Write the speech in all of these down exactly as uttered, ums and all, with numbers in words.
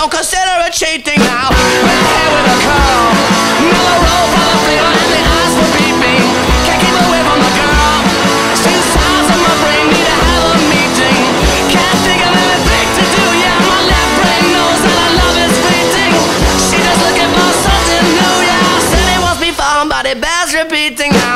don't consider it cheating now. Red hair with a curl, mellow roll full of flavor, and the eyes for beeping. Can't keep away from the girl. Two sides of my brain need to have a meeting. Can't think of anything to do, yeah, my left brain knows that our love is fleeting. She just looking for something new, yeah. Said it wants me found, but it bears repeating now.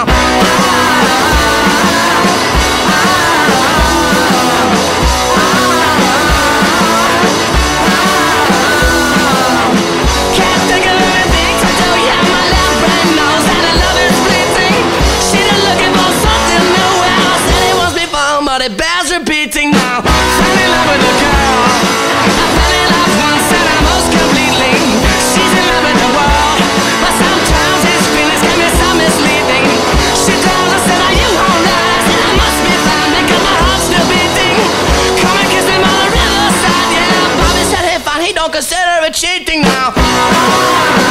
But it bears repeating now. Fell in love with a girl. I fell in love once and I most completely. She's in love with the world, but sometimes his feelings can be so misleading. She calls and said, are you alright? And I must be fine because my heart's still beating. Come and kiss him on the riverside, yeah. Bobby said, hey fine, he don't consider it cheating now.